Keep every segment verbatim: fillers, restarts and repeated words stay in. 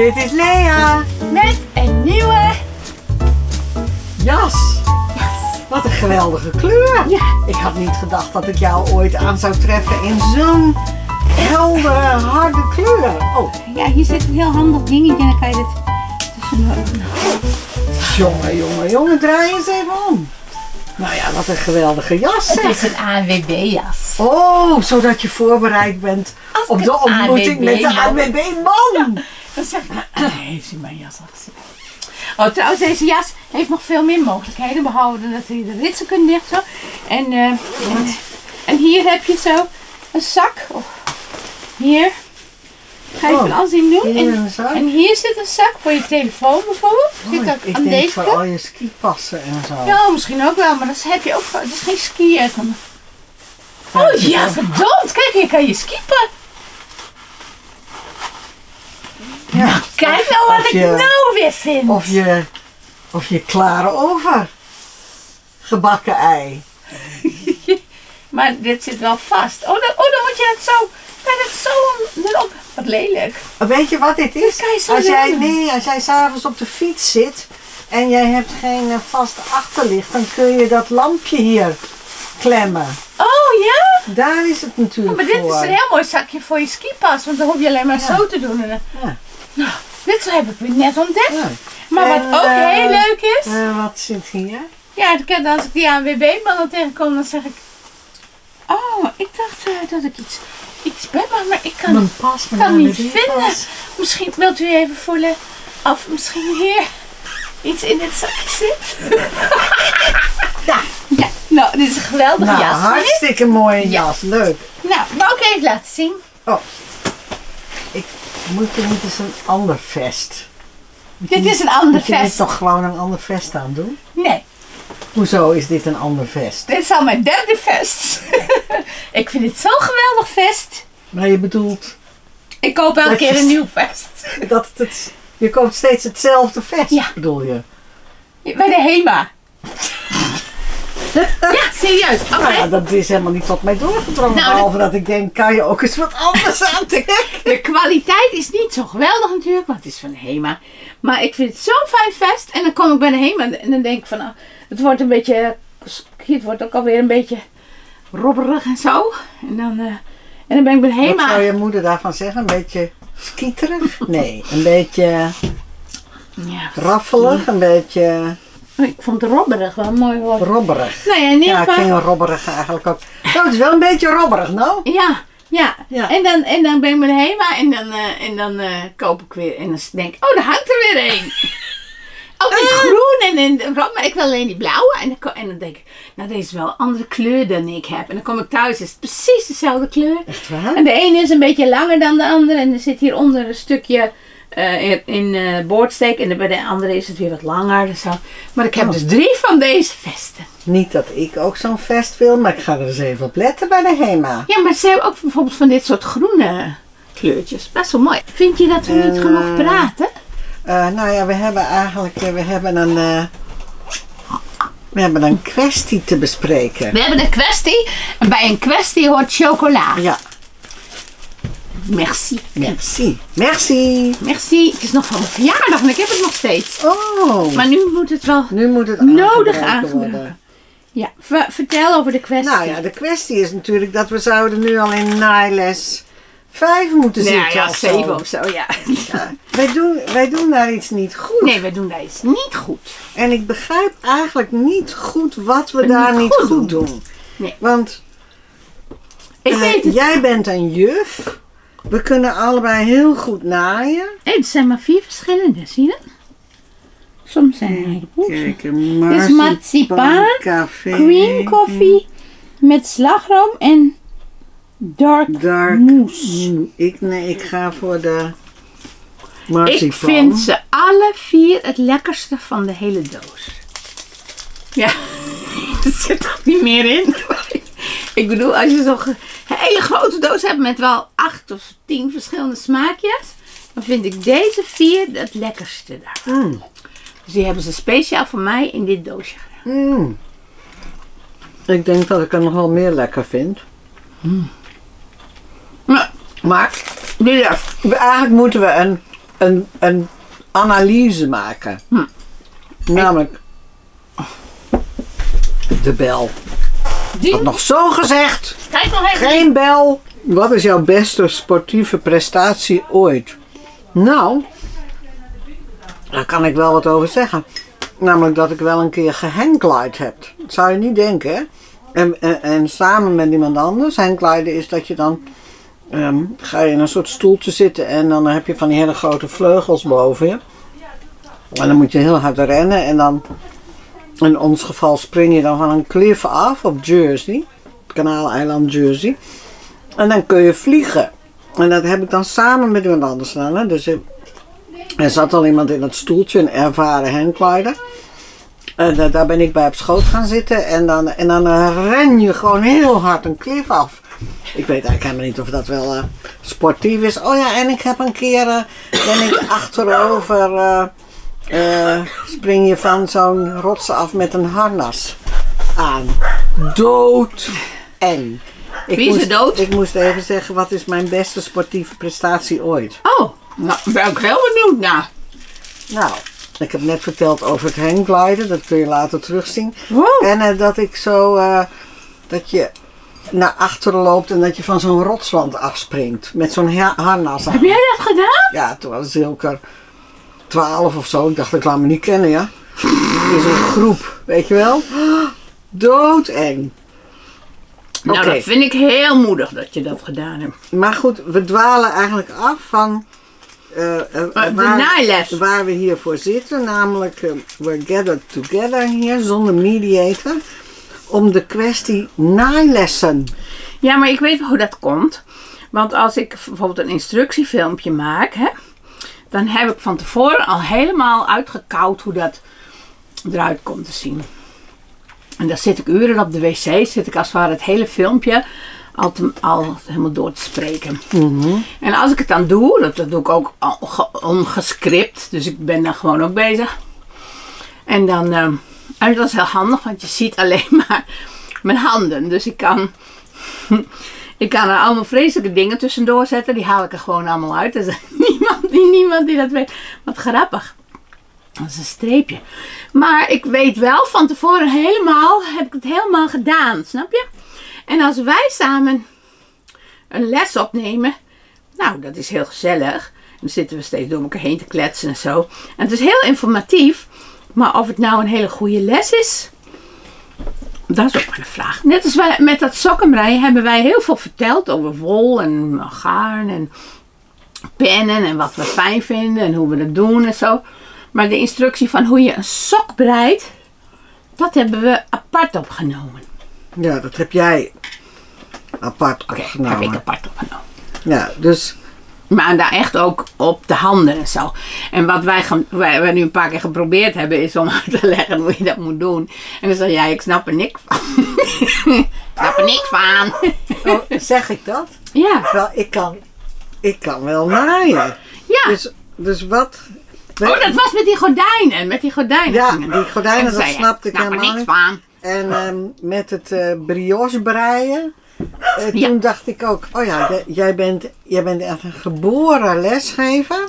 Dit is Lea. Met een nieuwe jas. jas. Wat een geweldige kleur. Ja. Ik had niet gedacht dat ik jou ooit aan zou treffen in zo'n heldere, harde kleur. Oh. Ja, hier zit een heel handig dingetje en dan kan je dit tussendoor. Jongen, jongen, jongen, draai eens even om. Nou ja, wat een geweldige jas. Het zeg. is een A N W B-jas. Oh, zodat je voorbereid bent Als op ik de een ontmoeting met de A N W B-man. Dan zeg ik, ah, heeft u mijn jas al gezien? Oh, trouwens, deze jas heeft nog veel meer mogelijkheden. Behalve dat je de ritsen kunt dicht zo. En, uh, en, en hier heb je zo een zak. Oh, hier. Ga je Oh, van alles in doen. hier En, een zak. en hier zit een zak voor je telefoon bijvoorbeeld. Zit Oh, dat ik aan denk deze voor kant? al je skipassen en zo. Ja, misschien ook wel, maar dat heb je ook. Het is geen skiën. Oh ja, verdomd. Kijk, hier kan je skippen. Ja. Kijk Of- nou wat of ik je- nou weer vind. Of je, of je klare over. Gebakken ei. Maar dit zit wel vast. Oh, dan, oh, dan moet je het zo. Kan het zo erop. Wat lelijk. Weet je wat dit is? kan je zo Als jij, doen. nee, als jij s'avonds op de fiets zit en jij hebt geen eh, vast achterlicht, dan kun je dat lampje hier klemmen. Oh ja? Daar is het natuurlijk Oh, maar dit voor. is een heel mooi zakje voor je skipas. Want dan hoef je alleen maar Ja. zo te doen. En dan, Ja. nou, dit heb ik weer net ontdekt. Ja. Maar En, wat ook eh, heel leuk is. Eh, wat zit hier? Ja, ik ken- als ik die A N W B-man dan tegenkom, dan zeg ik. Oh, ik dacht uh, dat ik iets, iets bij me, maar ik kan, Mijn pas, mijn kan niet A N W B vinden. pas. Misschien wilt u even voelen of misschien hier iets in dit zakje zit. Ja. Ja, nou, dit is een geweldige Nou, jas. hartstikke mooie Ja. jas. Leuk. Nou, wou ik even laten zien. Oh. Ik moet je niet eens een ander vest. Dit is een ander Moet je niet vest. toch gewoon een ander vest aan doen? Nee, Hoezo is dit een ander vest? dit is al mijn derde vest. Ik vind het zo'n geweldig vest. Maar je bedoelt Ik koop elke Dat keer is- een nieuw vest. dat het, het... Je koopt steeds hetzelfde vest, Ja. bedoel je? Bij de HEMA. Ja, serieus. Oké. Nou ja, dat is helemaal niet tot mij doorgedrongen. Nou, behalve dat ik denk, kan je ook eens wat anders aantrekken? De kwaliteit is niet zo geweldig natuurlijk, want het is van de HEMA. Maar ik vind het zo'n fijn vest. En dan kom ik bij de HEMA en dan denk ik van, nou, het wordt een beetje, het wordt ook alweer een beetje robberig en zo. En dan, uh, en dan ben ik bij de Wat HEMA. zou je moeder daarvan zeggen? Een beetje skieterig? Nee, een beetje Ja, raffelig, een beetje ik vond het robberig wel een mooi woord. robberig. Nou ja, in ieder Ja, ik geval. vind robberig eigenlijk ook. Nou, het is wel een beetje robberig, nou. Ja, ja. Ja. En, dan, en dan ben ik bij de HEMA en dan, uh, en dan uh, koop ik weer. En dan denk ik, oh, daar hangt er weer een. Oh, in groen en in rood, maar ik wil alleen die blauwe. En dan, ko- en dan denk ik, nou deze is wel een andere kleur dan ik heb. En dan kom ik thuis, is het precies dezelfde kleur. Echt waar? En de ene is een beetje langer dan de andere. En er zit hieronder een stukje uh, in, in uh, boordsteek. En bij de andere is het weer wat langer. Dus zo. Maar ik heb Oh. dus drie van deze vesten. Niet dat ik ook zo'n vest wil, maar ik ga er eens even op letten bij de HEMA. Ja, maar ze hebben ook bijvoorbeeld van dit soort groene kleurtjes. Best wel mooi. Vind je dat we niet En, genoeg uh, praten? Uh, nou ja, we hebben eigenlijk uh, we hebben een, uh, we hebben een kwestie te bespreken. We hebben een kwestie. En bij een kwestie hoort chocola. Ja, Merci. merci. Merci. Merci. Het is nog van mijn verjaardag en ik heb het nog steeds. Oh, Maar nu moet het wel nu moet het nodig aangebroken aangebroken. worden. Ja, ver- vertel over de kwestie. Nou ja, de kwestie is natuurlijk dat we zouden nu al in naailes vijf moeten Nou zitten. ja, of zo. zeven of zo, ja. Ja, wij, doen, wij doen daar iets niet goed. Nee, we doen dat iets niet goed. En ik begrijp eigenlijk niet goed wat we We daar niet niet goed goed doen. doen. Nee. Want Ik eh, weet het. jij bent een juf. We kunnen allebei heel goed naaien. Hey, er zijn maar vier verschillende, zie je dat? Soms zijn er een heleboel. Kijk, Dit is marcipaan, café, Green coffee met slagroom en dark, dark mousse. mou- Ik, nee, ik ga voor de Ik marcipaan. vind ze alle vier het lekkerste van de hele doos. Ja, er zit toch niet meer in. Ik bedoel, als je zo'n hele grote doos hebt met wel acht of tien verschillende smaakjes, dan vind ik deze vier het lekkerste daar. Mm. Dus die hebben ze speciaal voor mij in dit doosje gedaan. Mm. Ik denk dat ik er nog wel meer lekker vind. Maar, Maar, Lilia, eigenlijk moeten we een, een, een analyse maken. Hm. Namelijk de bel. Die? Had nog zo gezegd. Kijk nog even. Geen bel. Wat is jouw beste sportieve prestatie ooit? Nou, daar kan ik wel wat over zeggen. Namelijk dat ik wel een keer gehandglide heb. Dat zou je niet denken, hè? En, en, en samen met iemand anders. Handgliden is dat je dan... Um, ga je in een soort stoeltje zitten en dan heb je van die hele grote vleugels boven je. En dan moet je heel hard rennen en dan... In ons geval spring je dan van een klif af op Jersey. Kanaaleiland Jersey. En dan kun je vliegen. En dat heb ik dan samen met iemand anders gedaan. Hè? Dus er zat al iemand in het stoeltje, een ervaren handglider. En uh, daar ben ik bij op schoot gaan zitten. En dan, en dan uh, ren je gewoon heel hard een klif af. Ik weet eigenlijk helemaal niet of dat wel uh, sportief is. Oh ja, en ik heb een keer, uh, ben ik achterover, uh, uh, spring je van zo'n rots af met een harnas aan. Dood eng. Ik Wie is er moest, dood? Ik moest even zeggen, wat is mijn beste sportieve prestatie ooit? Oh, nou, ben ik heel benieuwd naar. Nou, ik heb net verteld over het hanggliden, dat kun je later terugzien. Wow. En uh, dat ik zo, uh, dat je naar achteren loopt en dat je van zo'n rotswand afspringt. Met zo'n ha harnas aan. Heb jij dat gedaan? Ja, toen was ik ook twaalf of zo. Ik dacht, ik laat me niet kennen, ja. In zo'n groep, weet je wel. Doodeng. Nou, Oké. dat vind ik heel moedig dat je dat gedaan hebt. Maar goed, we dwalen eigenlijk af van uh, uh, de waar, naailes. waar we hiervoor zitten. Namelijk, uh, we're gathered together hier, zonder mediator. Om de kwestie naailessen. Ja, maar ik weet hoe dat komt. Want als ik bijvoorbeeld een instructiefilmpje maak, hè, dan heb ik van tevoren al helemaal uitgekoud hoe dat eruit komt te zien. En dan zit ik uren op de wc, zit ik als het ware het hele filmpje al, te, al helemaal door te spreken. Mm-hmm. En als ik het dan doe, dat, dat doe ik ook ongescript, dus ik ben dan gewoon ook bezig. En dan, uh, en dat is heel handig, want je ziet alleen maar mijn handen. Dus ik kan, ik kan er allemaal vreselijke dingen tussendoor zetten, die haal ik er gewoon allemaal uit. Er is niemand die, niemand die dat weet. Wat grappig. Dat is een streepje. Maar ik weet wel van tevoren helemaal, heb ik het helemaal gedaan, snap je? En als wij samen een les opnemen, nou, dat is heel gezellig. Dan zitten we steeds door elkaar heen te kletsen en zo. En het is heel informatief, maar of het nou een hele goede les is, dat is ook maar een vraag. Net als wij met dat sokkenbreien hebben wij heel veel verteld over wol en garn en pennen en wat we fijn vinden en hoe we dat doen en zo. Maar de instructie van hoe je een sok breidt, dat hebben we apart opgenomen. Ja, dat heb jij apart Oké, opgenomen. heb ik apart opgenomen. Ja, dus... Maar daar echt ook op de handen en zo. En wat wij, gaan, wij, wij nu een paar keer geprobeerd hebben, is om uit te leggen hoe je dat moet doen. En dan zei jij, ik snap er niks van. Ik snap er niks van. Oh, zeg ik dat? Ja. Wel, ik kan, ik kan wel naaien. Ja. Dus, dus wat... Oh, dat was met die gordijnen. Met die gordijnen. Ja, gingen die dat. gordijnen, En dat zei je, snapte ik snap er helemaal niks niet. van. En um, met het uh, brioche breien, uh, Ja. toen dacht ik ook, oh ja, j- jij bent, jij bent echt een geboren lesgever.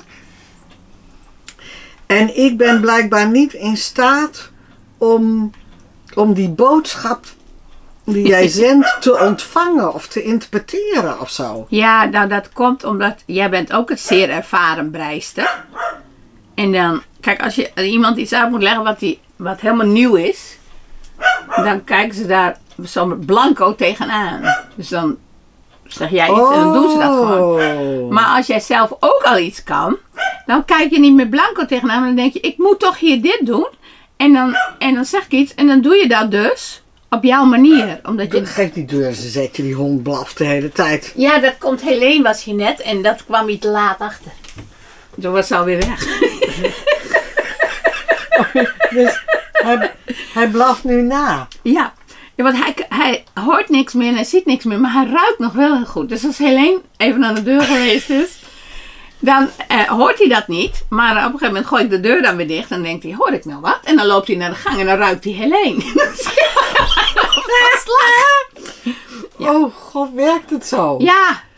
En ik ben blijkbaar niet in staat om, om die boodschap die jij zendt te ontvangen of te interpreteren of zo. Ja, nou dat komt omdat jij bent ook een zeer ervaren breister. En dan, kijk, als je iemand iets uit moet leggen wat, die, wat helemaal nieuw is, dan kijken ze daar zo met blanco tegenaan. Dus dan zeg jij iets en dan doen ze dat gewoon. Maar als jij zelf ook al iets kan, dan kijk je niet met blanco tegenaan. Maar dan denk je, ik moet toch hier dit doen. En dan, en dan zeg ik iets en dan doe je dat dus op jouw manier. Omdat je... Geef die deur eens een zetje, die hond blaft de hele tijd. Ja, dat komt. Helene was hier net en dat kwam iets laat achter. Toen was ze alweer weg. Dus hij, hij blaft nu na. Ja, ja want hij, hij hoort niks meer en hij ziet niks meer, maar hij ruikt nog wel heel goed. Dus als Helene even aan de deur geweest is, dan eh, hoort hij dat niet. Maar op een gegeven moment gooi ik de deur dan weer dicht en denkt hij, hoor ik nou wat? En dan loopt hij naar de gang en dan ruikt hij Helene. Ja. Oh god, werkt het zo? Ja,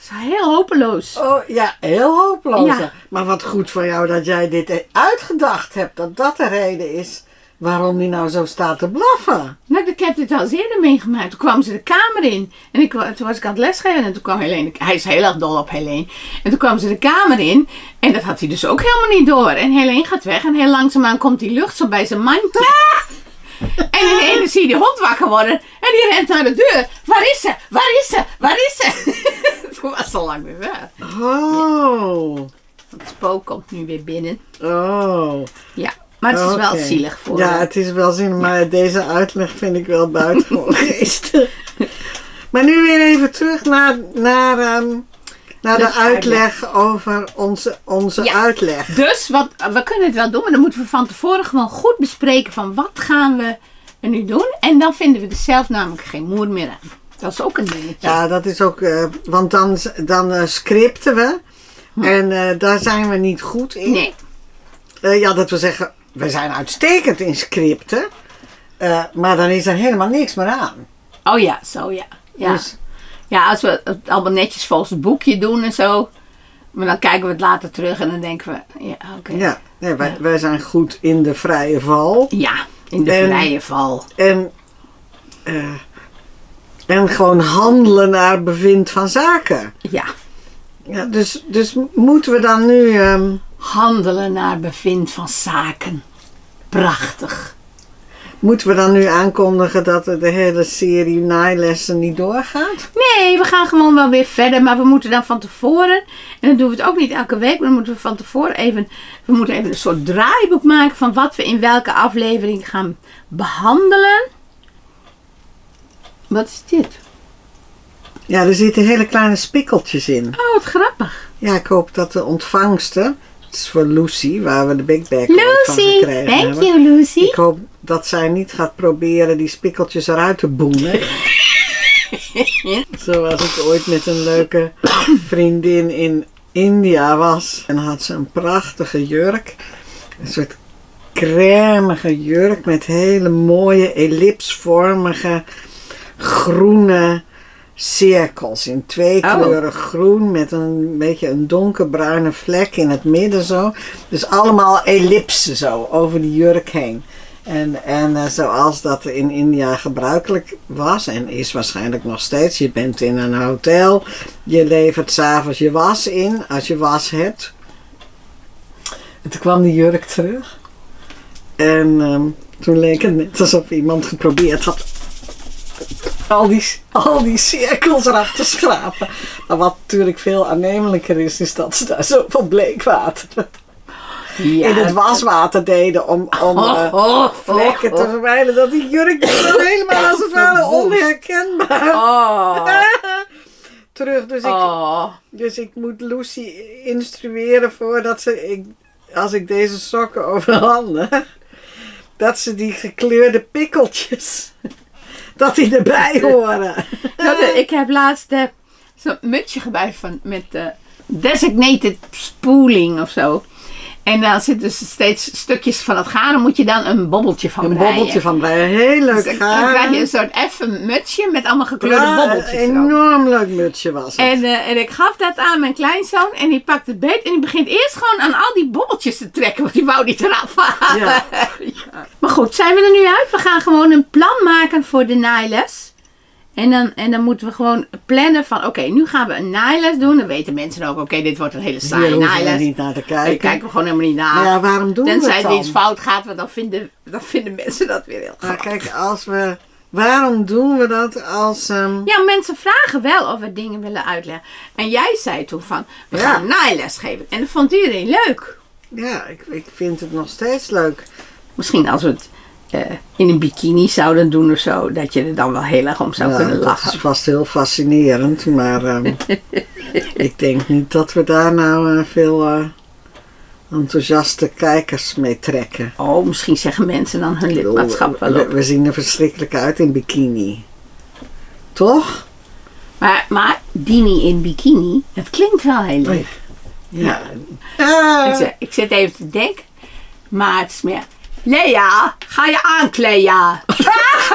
is heel hopeloos. Oh ja, heel hopeloos. Ja. Maar wat goed van jou dat jij dit uitgedacht hebt. Dat dat de reden is waarom die nou zo staat te blaffen. Nou, ik heb dit al eens eerder meegemaakt. Toen kwam ze de kamer in. En ik, toen was ik aan het lesgeven. En toen kwam Helene. Hij is heel erg dol op Helene. En toen kwam ze de kamer in. En dat had hij dus ook helemaal niet door. En Helene gaat weg. En heel langzaamaan komt die lucht zo bij zijn mandje. En ineens zie je die hond wakker worden. En die rent naar de deur. Waar is ze? Waar is ze? Waar is ze? Toen was ze al lang weer weg. Oh. Het spook komt nu weer binnen. Oh. Ja. Maar het is Okay. wel zielig voor Ja, haar. het is wel zin, maar ja. Deze uitleg vind ik wel buitengewoon geestig. Maar nu weer even terug naar, naar, um, naar de, de uitleg, uitleg over onze, onze ja. uitleg. Dus wat, we kunnen het wel doen, maar dan moeten we van tevoren gewoon goed bespreken van wat gaan we er nu doen. En dan vinden we er zelf namelijk geen moer meer aan. Dat is ook een dingetje. Ja, dat is ook, uh, want dan, dan uh, scripten we. Hm. En uh, daar zijn we niet goed in. Nee. Uh, ja, dat we zeggen, we zijn uitstekend in scripten. Uh, maar dan is er helemaal niks meer aan. Oh ja, zo ja. Ja, dus, ja als we het allemaal netjes volgens het boekje doen en zo. Maar dan kijken we het later terug en dan denken we, ja oké. Okay. Ja, nee, wij, ja, wij zijn goed in de vrije val. Ja, in de en, vrije val. En, uh, en gewoon handelen naar bevind van zaken. Ja. Ja, dus, dus moeten we dan nu... Um, handelen naar bevind van zaken. Prachtig. Moeten we dan nu aankondigen dat de hele serie naailessen niet doorgaat? Nee, we gaan gewoon wel weer verder. Maar we moeten dan van tevoren... En dan doen we het ook niet elke week. Maar dan moeten we van tevoren even... We moeten even een soort draaiboek maken van wat we in welke aflevering gaan behandelen. Wat is dit? Ja, er zitten hele kleine spikkeltjes in. Oh, wat grappig. Ja, ik hoop dat de ontvangsten... Het is voor Lucy, waar we de Big Bag van gekregen thank hebben. You, Lucy. Ik hoop dat zij niet gaat proberen die spikkeltjes eruit te boenen. Zoals ik ooit met een leuke vriendin in India was. En had ze een prachtige jurk. Een soort crèmige jurk met hele mooie ellipsvormige groene cirkels in twee oh. kleuren groen met een beetje een donkerbruine vlek in het midden zo. Dus allemaal ellipsen zo over die jurk heen. En, en uh, zoals dat in India gebruikelijk was en is waarschijnlijk nog steeds. Je bent in een hotel, je levert 's avonds je was in als je was hebt. En toen kwam die jurk terug. En um, toen leek het net alsof iemand geprobeerd had Al die, al die cirkels eraf te schrapen. Maar wat natuurlijk veel aannemelijker is, is dat ze daar zoveel bleekwater ja, in het waswater deden om, om uh, oh, oh, vlekken oh, oh. te verwijderen. Dat die jurk helemaal als het ware onherkenbaar oh. terug. Dus ik, oh. dus ik moet Lucy instrueren voordat ze, ik, als ik deze sokken overhandig, dat ze die gekleurde pikkeltjes... dat die erbij horen. Nou, ik heb laatst uh, zo'n mutsje gebruikt van, met uh, designated spooling of zo. En dan zitten dus steeds stukjes van het garen. Moet je dan een bobbeltje van Een breien. bobbeltje van breien. Heel leuk dus garen. Dan krijg je een soort effen mutsje met allemaal gekleurde ja, bobbeltjes een enorm leuk mutsje was het. En, uh, en ik gaf dat aan mijn kleinzoon. En die pakt het beet. En die begint eerst gewoon aan al die bobbeltjes te trekken. Want die wou niet eraf halen. Ja. Ja. Maar goed, zijn we er nu uit? We gaan gewoon een plan maken voor de naailes. En dan, en dan moeten we gewoon plannen van, oké, okay, nu gaan we een naailes doen. Dan weten mensen ook, oké, okay, dit wordt een hele saaie Hier naailes. Hier niet naar te kijken. Dan kijken we gewoon helemaal niet naar. Maar ja, waarom doen Tenzij we het dan? er iets fout gaat, want dan vinden, dan vinden mensen dat weer heel grappig. Maar kijk, als we, waarom doen we dat als... Um... Ja, mensen vragen wel of we dingen willen uitleggen. En jij zei toen van, we ja. gaan een naailes geven. En dat vond iedereen leuk. Ja, ik, ik vind het nog steeds leuk. Misschien als we het... Uh, in een bikini zouden doen of zo, dat je er dan wel heel erg om zou ja, kunnen lachen. Dat is vast heel fascinerend, maar um, ik denk niet dat we daar nou uh, veel uh, enthousiaste kijkers mee trekken. Oh, misschien zeggen mensen dan hun lidmaatschap wel op. We, we zien er verschrikkelijk uit in bikini. Toch? Maar, maar Dini in bikini, dat klinkt wel heel leuk. Ja. ja. Uh. Ik, ik zit even te denken, maar het is meer... Lea, ga je aankleden?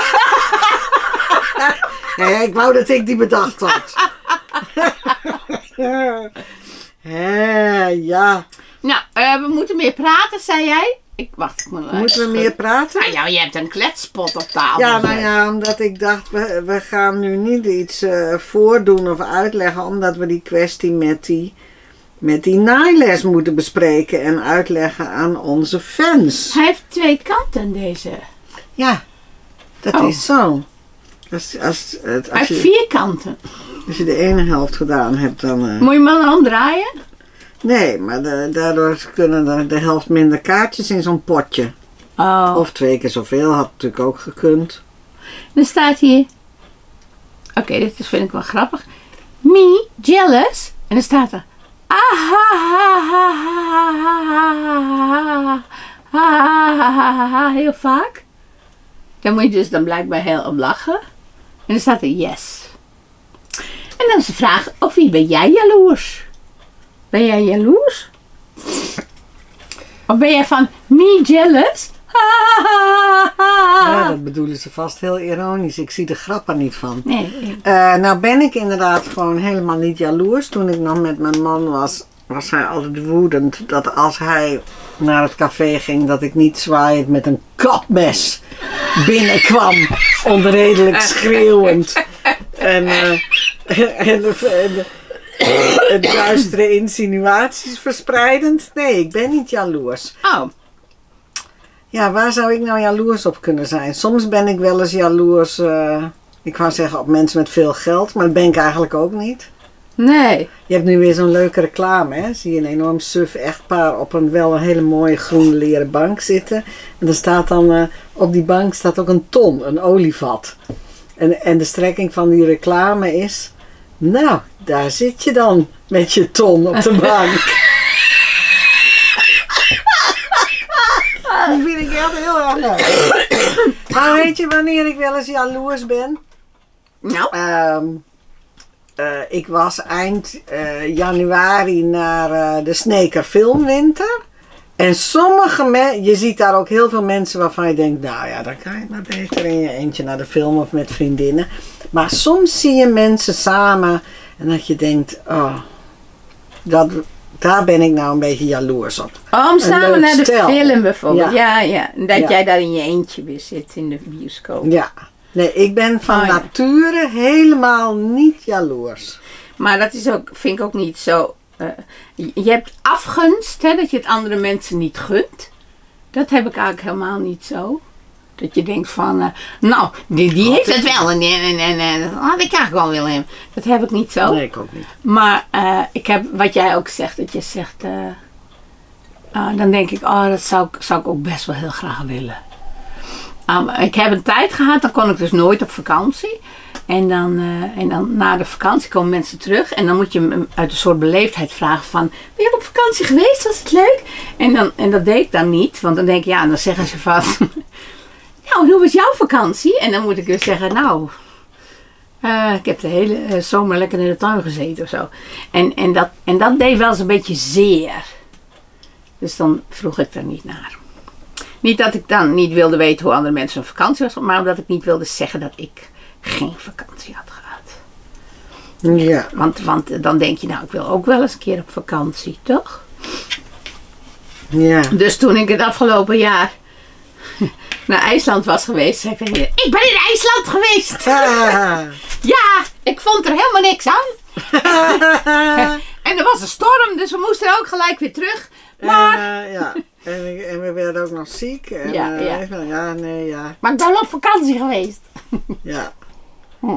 Nee, ik wou dat ik die bedacht had. Hé, ja. Nou, uh, we moeten meer praten, zei jij. Ik wacht. Ik moet, uh, Moeten we meer praten? Nou ja, je hebt een kletspot op tafel. Ja, nou ja, omdat ik dacht, we, we gaan nu niet iets uh, voordoen of uitleggen, omdat we die kwestie met die, met die naailes moeten bespreken en uitleggen aan onze fans. Hij heeft twee kanten, deze. Ja, dat oh. is zo. Als, als, als, als Hij heeft je, vier kanten. Als je de ene helft gedaan hebt, dan... Uh, Moet je hem dan omdraaien? Nee, maar de, daardoor kunnen er de helft minder kaartjes in zo'n potje. Oh. Of twee keer zoveel, had natuurlijk ook gekund. Dan staat hier... Oké, okay, dit is, vind ik wel grappig. Me, jealous. En dan staat er... Heel vaak. Dan moet je dus dan blijkbaar heel om lachen. En dan staat er yes. En dan is de vraag, of wie ben jij jaloers? Ben jij jaloers? Of ben jij van me jealous? Ja, dat bedoelen ze vast heel ironisch. Ik zie de grap er niet van. Nee. Uh, nou ben ik inderdaad gewoon helemaal niet jaloers. Toen ik nog met mijn man was, was hij altijd woedend dat als hij naar het café ging, dat ik niet zwaaiend met een kapmes binnenkwam. Onredelijk schreeuwend. En, uh, en, en, en het duistere insinuaties verspreidend. Nee, ik ben niet jaloers. Oh. Ja, waar zou ik nou jaloers op kunnen zijn? Soms ben ik wel eens jaloers, uh, ik wou zeggen op mensen met veel geld, maar dat ben ik eigenlijk ook niet. Nee. Je hebt nu weer zo'n leuke reclame, hè? Zie je een enorm suf echtpaar op een wel een hele mooie groene leren bank zitten. En er staat dan, uh, op die bank staat ook een ton, een olievat. En, en de strekking van die reclame is, nou, daar zit je dan met je ton op de bank. Die vind ik echt heel erg leuk. Maar weet je wanneer ik wel eens jaloers ben? Nou? Um, uh, ik was eind uh, januari naar uh, de Sneker Filmwinter. En sommige mensen, je ziet daar ook heel veel mensen waarvan je denkt, nou ja, dan kan je maar beter in je eentje naar de film of met vriendinnen. Maar soms zie je mensen samen en dat je denkt, oh, dat... Daar ben ik nou een beetje jaloers op. Om samen naar de stel. film bijvoorbeeld. Ja, ja. ja. Dat ja. jij daar in je eentje weer zit in de bioscoop. Ja. Nee, ik ben van oh, ja. nature helemaal niet jaloers. Maar dat is ook, vind ik ook niet zo... Uh, je hebt afgunst, hè, dat je het andere mensen niet gunt. Dat heb ik eigenlijk helemaal niet zo. Dat je denkt van, uh, nou, die, die heeft het wel. En, en, en, en dat had ik eigenlijk wel willen hebben. Dat heb ik niet zo. Nee, ik ook niet. Maar uh, ik heb, wat jij ook zegt, dat je zegt, uh, uh, dan denk ik, oh, dat zou, zou ik ook best wel heel graag willen. Um, ik heb een tijd gehad, dan kon ik dus nooit op vakantie. En dan, uh, en dan na de vakantie komen mensen terug. En dan moet je hem uit een soort beleefdheid vragen van, ben je op vakantie geweest? Was het leuk? En, dan, en dat deed ik dan niet. Want dan denk ik, ja, dan zeggen ze van... Nou, hoe was jouw vakantie? En dan moet ik dus zeggen, nou, uh, ik heb de hele uh, zomer lekker in de tuin gezeten of zo. En, en, dat, en dat deed wel eens een beetje zeer. Dus dan vroeg ik er niet naar. Niet dat ik dan niet wilde weten hoe andere mensen een vakantie was, maar omdat ik niet wilde zeggen dat ik geen vakantie had gehad. Ja. Want, want dan denk je, nou, ik wil ook wel eens een keer op vakantie, toch? Ja. Dus toen ik het afgelopen jaar naar IJsland was geweest, zei ik tegen iedereen, ik ben in IJsland geweest. Ah. Ja, ik vond er helemaal niks aan. En er was een storm, dus we moesten ook gelijk weer terug. Maar... Uh, ja, en, en we werden ook nog ziek. En, ja, uh, ja. ja, nee, ja. Maar ik ben op vakantie geweest. Ja. Hm.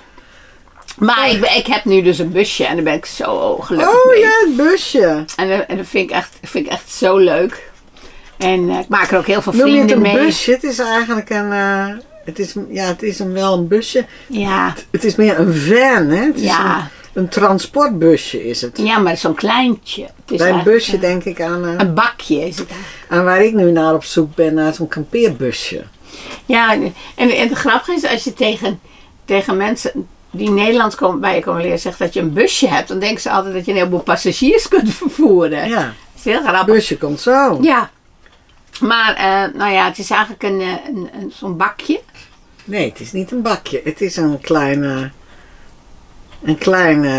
Maar ik, ik heb nu dus een busje en daar ben ik zo gelukkig oh, mee. Oh ja, het busje. En, en dat vind ik, echt, vind ik echt zo leuk. En uh, ik maak er ook heel veel Noem vrienden je het mee. een busje? Het is eigenlijk een... Uh, het is, ja, het is een, wel een busje. Ja. Het, het is meer een van, hè? Het is ja. een, een transportbusje is het. Ja, maar zo'n kleintje. Het is Bij een busje uh, denk ik aan... Uh, een bakje is het eigenlijk. Aan waar ik nu naar op zoek ben, naar zo'n kampeerbusje. Ja, en, en het grappige is, als je tegen, tegen mensen die Nederlands komen, bij je komen leren zegt dat je een busje hebt, dan denken ze altijd dat je een heleboel passagiers kunt vervoeren. Ja. Dat is heel grappig. Het busje komt zo. Ja. Maar, uh, nou ja, het is eigenlijk een, een, een, zo'n bakje. Nee, het is niet een bakje. Het is een kleine... Een kleine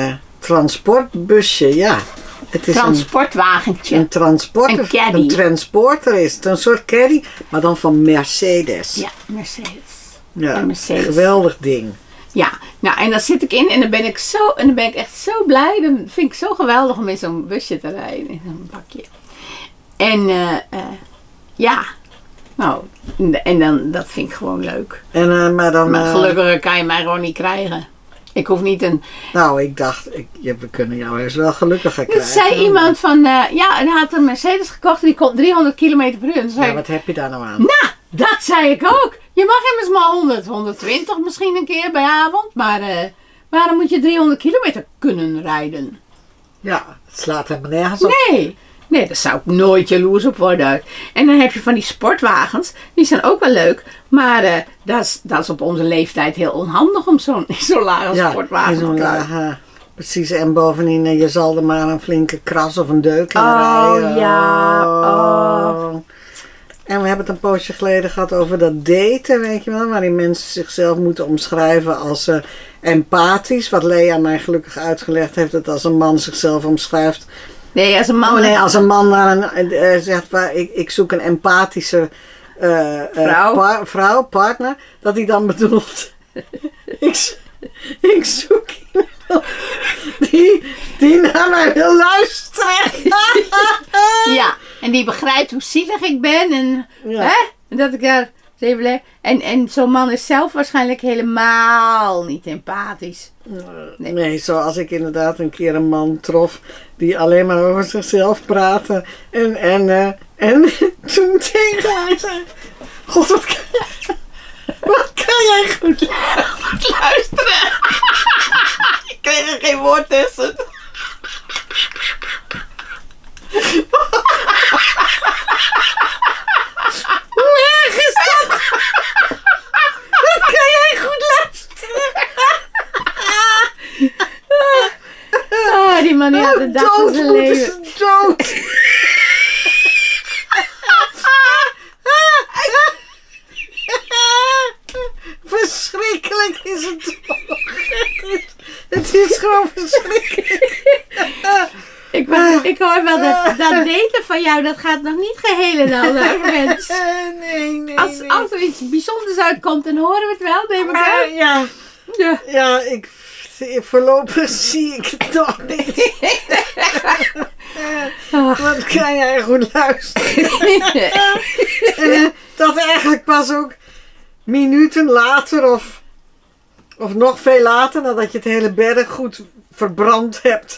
transportbusje, ja. Het is Transportwagentje. Een, een transporter. Een caddy. Een transporter is het. Een soort caddy, maar dan van Mercedes. Ja, Mercedes. Ja, Een Mercedes. geweldig ding. Ja, nou en dan zit ik in en dan ben ik zo, en dan ben ik echt zo blij. Dan vind ik zo geweldig om in zo'n busje te rijden, in zo'n bakje. En uh, uh, ja, nou, en dan, dat vind ik gewoon leuk. En, uh, maar dan, Maar uh, gelukkig kan je mij gewoon niet krijgen. Ik hoef niet een... Nou, ik dacht, ik, ja, we kunnen jou eens wel gelukkiger Er krijgen. zei iemand van, uh, ja, en hij had een Mercedes gekocht en die kon driehonderd kilometer per uur. En toen zei Ja, ik, wat heb je daar nou aan? nou, dat zei ik ook. Je mag immers maar honderd, honderdtwintig misschien een keer bij avond. Maar uh, waarom moet je driehonderd kilometer kunnen rijden? Ja, het slaat helemaal nergens op. Nee, nee, daar zou ik nooit jaloers op worden. En dan heb je van die sportwagens, die zijn ook wel leuk. Maar uh, dat, is, dat is op onze leeftijd heel onhandig om zo'n zo'n lage Ja, sportwagen in zo'n te krijgen. lage, precies. En bovendien, uh, je zal er maar een flinke kras of een deuk in Oh, rijden. ja, oh. En we hebben het een poosje geleden gehad over dat daten, weet je wel. Waarin mensen zichzelf moeten omschrijven als uh, empathisch. Wat Lea mij gelukkig uitgelegd heeft, dat als een man zichzelf omschrijft. Nee, als een man... Oh nee, als een man naar een, uh, zegt, waar, ik, ik zoek een empathische uh, uh, Vrouw. pa- vrouw, partner. Dat hij dan bedoelt, ik, zo- ik zoek iemand die, die naar mij wil luisteren. Ja, en die begrijpt hoe zielig ik ben. En, Ja. hè? En dat ik daar eens even le- En, en zo'n man is zelf waarschijnlijk helemaal niet empathisch. Nee. nee, zoals ik inderdaad een keer een man trof die alleen maar over zichzelf praatte. En, en, uh, en toen tegen mij zei, God, wat kan, wat kan jij goed Luisteren! Ik kreeg er geen woord tussen. Hoe erg is dat? Wat kan jij goed luisteren? Oh, die man die had de dag van Dood zijn moeten leven. ze dood. Verschrikkelijk is het toch. Het is gewoon verschrikkelijk. Ik, ben, ik hoor wel dat, dat daten van jou, dat gaat nog niet geheel en al naar mens. Nee, nee, Als, nee. als er iets bijzonders uitkomt, dan horen we het wel, neem ik Maar aan. ja, Ja. ja, ik, voorlopig zie ik het nog niet. Wat kan jij goed luisteren? En dat eigenlijk pas ook minuten later of, of nog veel later, nadat je het hele berg goed verbrand hebt.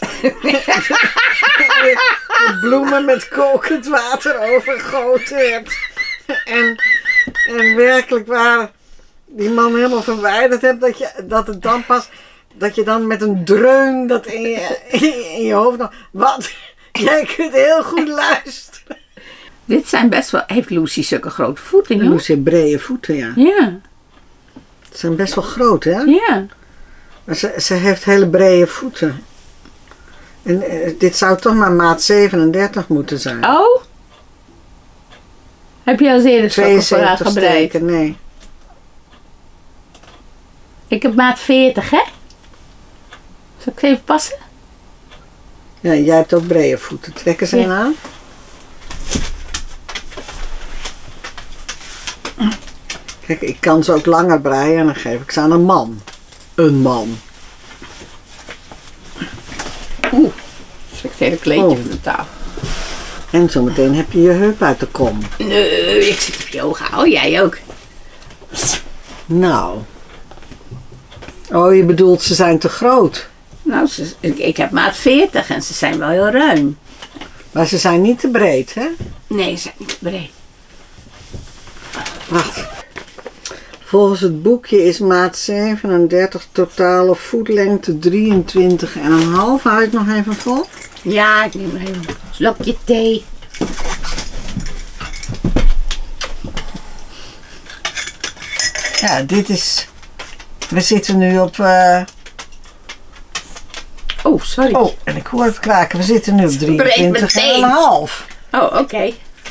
De bloemen met kokend water overgoten hebt. En, en werkelijk waar die man helemaal verwijderd hebt, dat, je, dat het dan pas, dat je dan met een dreun dat in je, in je hoofd nog, wat, jij kunt heel goed luisteren. Dit zijn best wel... Heeft Lucy zulke grote voeten, joh? Lucy heeft brede voeten, ja. Ja, Ze zijn best wel groot, hè? ja. Maar ze, ze heeft hele brede voeten. En eh, dit zou toch maar maat zevenendertig moeten zijn. Oh? Heb je al eens eerder sokken voor haar tweeënzeventig gebreid? steken, nee. Ik heb maat veertig, hè? Zal ik ze even passen? Ja, jij hebt ook brede voeten. Trekken ze Ja. een aan? Kijk, ik kan ze ook langer breien en dan geef ik ze aan een man. Een man. Oeh, dat is het hele kleedje Oh. van de tafel. En zometeen heb je je heup uit de kom. Nee, ik zit op yoga. Oh, jij ook. Nou. Oh, je bedoelt ze zijn te groot. Nou, ze, ik, ik heb maat veertig en ze zijn wel heel ruim. Maar ze zijn niet te breed, hè? Nee, ze zijn niet breed. Wacht. Volgens het boekje is maat zevenendertig totale voetlengte drieëntwintig komma vijf. Hou je het nog even vol? Ja, ik neem even een slokje thee. Ja, dit is... We zitten nu op... uh, Oh, sorry. Oh, en ik hoor het kraken. We zitten nu op drieëntwintig komma vijf. Oh, oké. Oké.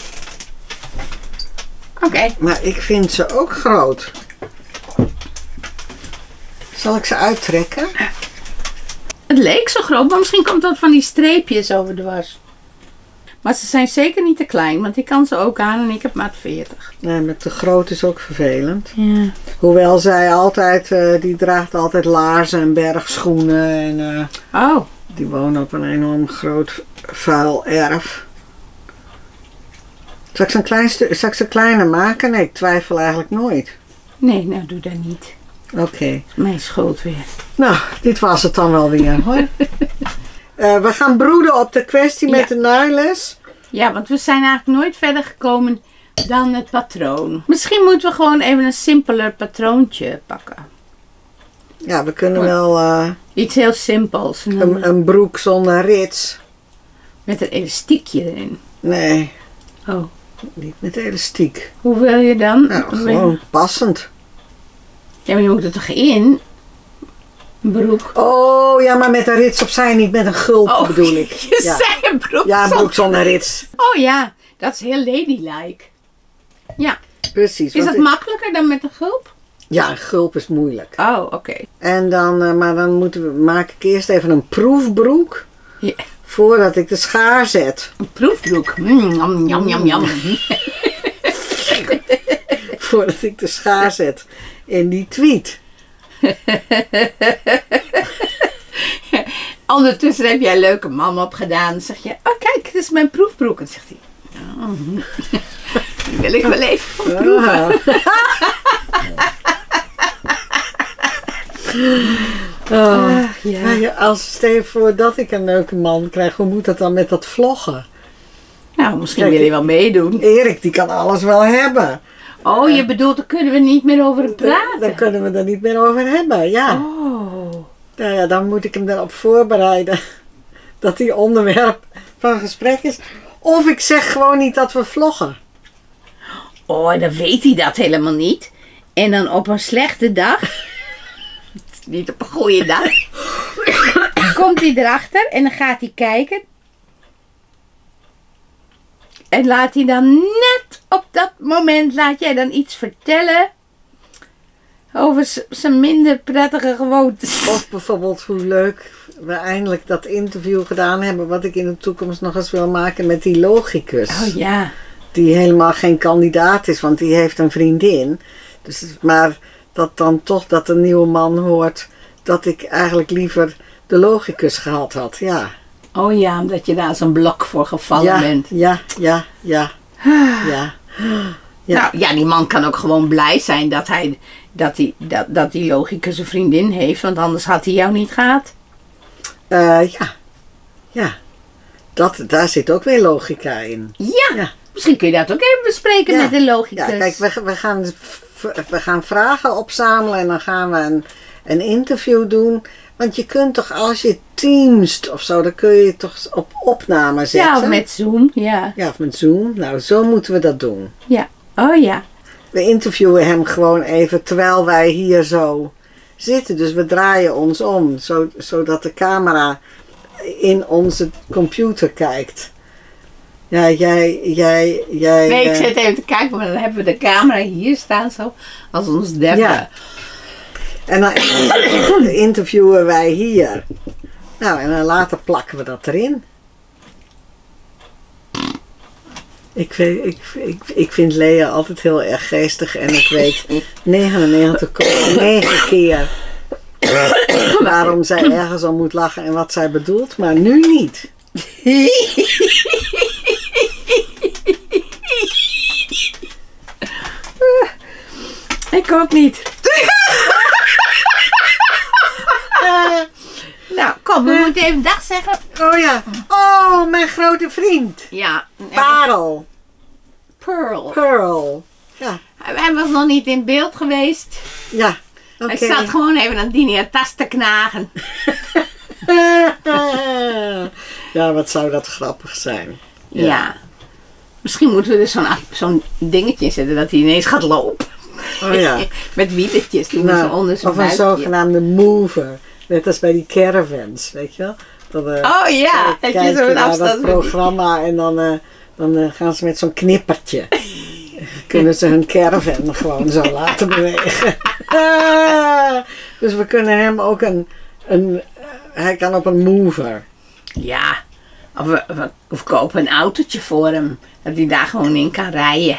Okay. Maar ik vind ze ook groot. Zal ik ze uittrekken? Het leek zo groot, maar misschien komt dat van die streepjes over de was. Maar ze zijn zeker niet te klein, want ik kan ze ook aan en ik heb maat veertig. Nee, maar te groot is ook vervelend. Ja. Hoewel zij altijd, uh, die draagt altijd laarzen en bergschoenen. En uh, Oh. die wonen op een enorm groot vuil erf. Zal ik ze een klein stu- zal ik ze kleiner maken? Nee, ik twijfel eigenlijk nooit. Nee, nou doe dat niet. Oké. Okay. Mijn schuld weer. Nou, dit was het dan wel weer hoor. uh, we gaan broeden op de kwestie met ja. de naailes. Ja, want we zijn eigenlijk nooit verder gekomen dan het patroon. Misschien moeten we gewoon even een simpeler patroontje pakken. Ja, we kunnen oh. wel... Uh, Iets heel simpels. Een, een broek zonder rits. Met een elastiekje erin. Nee. Oh. Niet met elastiek. Hoe wil je dan? Nou, gewoon je... passend. Ja, maar je moet er toch in? Een broek. Oh, ja, maar met een rits opzij, niet met een gulp oh, bedoel ik. Je ja. zei een broek Ja, een broek zonder rits. Oh ja, dat is heel ladylike. Ja. Precies. Is dat ik... makkelijker dan met een gulp? Ja, een gulp is moeilijk. Oh, oké. Okay. En dan, uh, maar dan moeten we, maak ik eerst even een proefbroek. Ja. Voordat ik de schaar zet. Een proefbroek. Mm, jam, jam, jam, jam. Voordat ik de schaar zet in die tweet. Ondertussen heb jij een leuke man opgedaan. Dan zeg je, oh kijk, dit is mijn proefbroek. En dan zegt hij, oh, die wil ik wel even van proeven. Oh, uh, ja. Als stel je voor dat ik een leuke man krijg, hoe moet dat dan met dat vloggen? Nou, misschien Kijk, wil je wel meedoen. Erik, die kan alles wel hebben. Oh, je bedoelt, daar kunnen we niet meer over hem praten? Dan kunnen we er niet meer over hebben, ja. Oh. Nou ja, dan moet ik hem erop voorbereiden dat die onderwerp van gesprek is. Of ik zeg gewoon niet dat we vloggen. Oh, dan weet hij dat helemaal niet. En dan op een slechte dag, niet op een goede dag, komt hij erachter en dan gaat hij kijken. En laat hij dan net op dat moment, laat jij dan iets vertellen over zijn minder prettige gewoontes. Of bijvoorbeeld hoe leuk we eindelijk dat interview gedaan hebben, wat ik in de toekomst nog eens wil maken met die logicus. Oh ja. Die helemaal geen kandidaat is, want die heeft een vriendin. Dus, maar dat dan toch dat een nieuwe man hoort dat ik eigenlijk liever de logicus gehad had, ja. Oh ja, omdat je daar zo'n blok voor gevallen ja, bent. Ja, ja, ja, ja. Ja. Nou ja, die man kan ook gewoon blij zijn dat hij, dat die, dat, dat die logicus een vriendin heeft, want anders had hij jou niet gehad. Uh, ja, ja. Dat, daar zit ook weer logica in. Ja, ja. Misschien kun je dat ook even bespreken ja. met de logicus. Ja, kijk, we, we, gaan, we gaan vragen opzamelen en dan gaan we een, een interview doen. Want je kunt toch, als je teamst of zo, dan kun je toch op opname zetten. Ja, of met Zoom, ja. Ja, of met Zoom. Nou, zo moeten we dat doen. Ja, oh ja. We interviewen hem gewoon even terwijl wij hier zo zitten. Dus we draaien ons om, zo, zodat de camera in onze computer kijkt. Ja, jij, jij, jij... Nee, ik zit even te kijken, maar dan hebben we de camera hier staan zo, als ons derde. Ja. En dan interviewen wij hier. Nou, en dan later plakken we dat erin. Ik, weet, ik, ik, ik vind Lea altijd heel erg geestig en ik weet negenennegentig komma negen keer waarom zij ergens om moet lachen en wat zij bedoelt, maar nu niet. Ik ook niet. uh, nou, kom, we uh, moeten even dag zeggen. Oh ja. Oh, mijn grote vriend. Ja. Parel. Pearl. Pearl. Ja. Hij was nog niet in beeld geweest. Ja. Okay. Hij zat gewoon even aan die tas te knagen. Ja, wat zou dat grappig zijn. Ja. ja. Misschien moeten we dus zo'n zo'n dingetje zetten dat hij ineens gaat lopen. Oh ja. Met wieletjes die nou, zo onder zijn of een buikje. Zogenaamde mover. Net als bij die caravans, weet je wel. Dat, uh, oh ja, dat je zo'n afstand. Dat programma en dan, uh, dan uh, gaan ze met zo'n knippertje. Kunnen ze hun caravan gewoon zo laten bewegen. Dus we kunnen hem ook een, een, hij kan op een mover. Ja, of we, we, of kopen een autootje voor hem. Dat hij daar gewoon in kan rijden.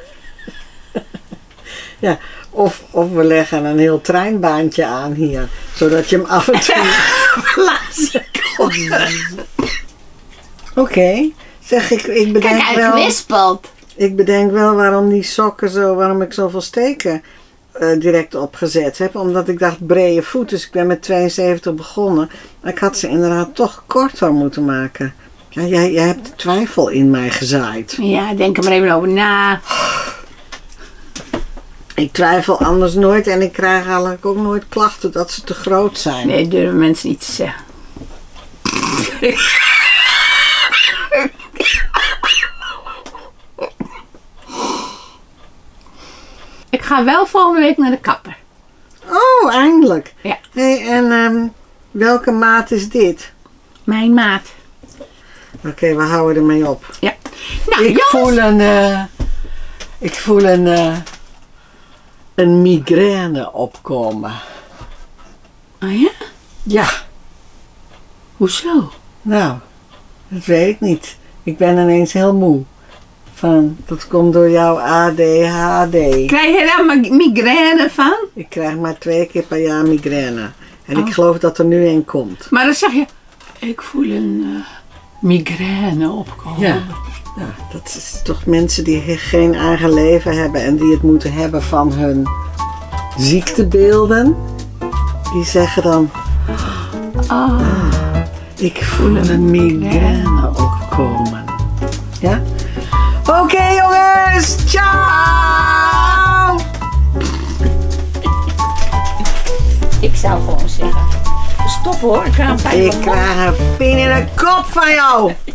Ja, of, of we leggen een heel treinbaantje aan hier. Zodat je hem af en toe Plaatsen kon. Oké, okay. Zeg ik, ik bedenk Kijk, hij wel... kwispelt. Ik bedenk wel waarom die sokken zo, waarom ik zoveel steken uh, direct opgezet heb. Omdat ik dacht brede voet, dus ik ben met tweeënzeventig begonnen. Maar ik had ze inderdaad toch korter moeten maken. Ja, jij, jij hebt twijfel in mij gezaaid. Ja, denk er maar even over na. Ik twijfel anders nooit en ik krijg eigenlijk ook nooit klachten dat ze te groot zijn. Nee, durven mensen niet te zeggen. Ik ga wel volgende week naar de kapper. Oh, eindelijk. Ja. Hey, en um, welke maat is dit? Mijn maat. Oké, okay, we houden ermee op. Ja. Nou, ik, voel een, uh, ik voel een... Uh, een migraine opkomen. Oh ja? Ja. Hoezo? Nou, dat weet ik niet. Ik ben ineens heel moe. Van, dat komt door jouw A D H D. Krijg je daar migraine van? Ik krijg maar twee keer per jaar migraine. En oh. ik geloof dat er nu een komt. Maar dan zeg je, ik voel een uh, migraine opkomen. Ja. Ja, dat is toch mensen die geen eigen leven hebben en die het moeten hebben van hun ziektebeelden. Die zeggen dan, oh, ah, ik voel een migraine opkomen. Ja? Oké okay, jongens, ciao! Ik zou gewoon zeggen, stop hoor, ik krijg een pijn. Ik krijg een pin in de kop van jou.